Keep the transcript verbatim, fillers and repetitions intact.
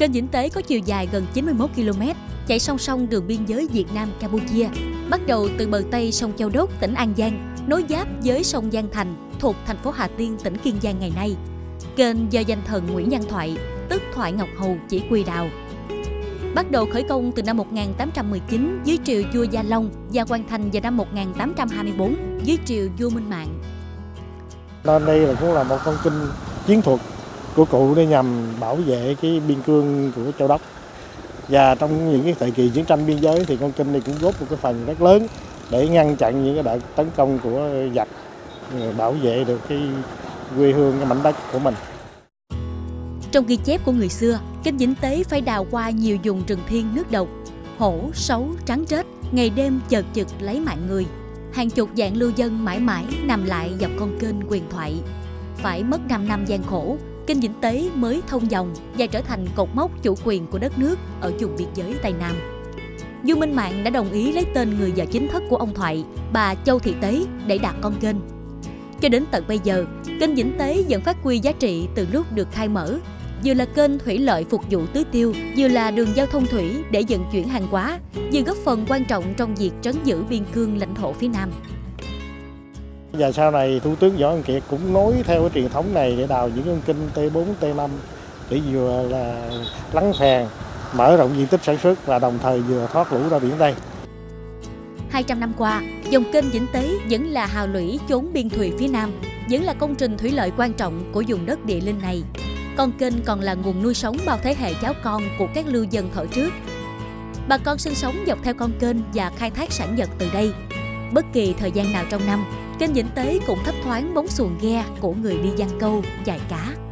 Kênh Vĩnh Tế có chiều dài gần chín mươi mốt ki lô mét, chạy song song đường biên giới Việt Nam Campuchia, bắt đầu từ bờ Tây sông Châu Đốc, tỉnh An Giang, nối giáp với sông Giang Thành thuộc thành phố Hà Tiên, tỉnh Kiên Giang ngày nay. Kênh do danh thần Nguyễn Văn Thoại, tức Thoại Ngọc Hầu chỉ quy đào. Bắt đầu khởi công từ năm một nghìn tám trăm mười chín dưới triều vua Gia Long và hoàn thành vào năm một nghìn tám trăm hai mươi tư dưới triều vua Minh Mạng. Nên đây là cũng là một con kênh chiến thuật của cụ để nhằm bảo vệ cái biên cương của Châu Đốc. Và trong những cái thời kỳ chiến tranh biên giới thì con kênh này cũng góp một cái phần rất lớn để ngăn chặn những cái đợt tấn công của giặc, bảo vệ được cái quê hương, cái mảnh đất của mình. Trong ghi chép của người xưa, kênh Vĩnh Tế phải đào qua nhiều vùng rừng thiên nước độc, hổ, sấu, trắng trết, ngày đêm chợt chực lấy mạng người. Hàng chục vạn lưu dân mãi mãi nằm lại dọc con kênh huyền thoại. Phải mất năm năm gian khổ, kênh Vĩnh Tế mới thông dòng và trở thành cột mốc chủ quyền của đất nước ở vùng biên giới Tây Nam. Vua Minh Mạng đã đồng ý lấy tên người vợ chính thức của ông Thoại, bà Châu Thị Tế, để đặt con kênh. Cho đến tận bây giờ, kênh Vĩnh Tế vẫn phát huy giá trị từ lúc được khai mở, vừa là kênh thủy lợi phục vụ tưới tiêu, vừa là đường giao thông thủy để vận chuyển hàng hóa, vừa góp phần quan trọng trong việc trấn giữ biên cương lãnh thổ phía Nam. Và sau này Thủ tướng Võ Văn Kiệt cũng nối theo cái truyền thống này để đào những con kênh T bốn, T năm để vừa là lắng phèn, mở rộng diện tích sản xuất và đồng thời vừa thoát lũ ra biển Tây. hai trăm năm qua, dòng kênh Vĩnh Tế vẫn là hào lũy chốn biên thùy phía Nam, vẫn là công trình thủy lợi quan trọng của vùng đất địa linh này. Con kênh còn là nguồn nuôi sống bao thế hệ cháu con của các lưu dân thổ trước. Bà con sinh sống dọc theo con kênh và khai thác sản vật từ đây. Bất kỳ thời gian nào trong năm, kênh Vĩnh Tế cũng thấp thoáng bóng xuồng ghe của người đi giăng câu, chài cá.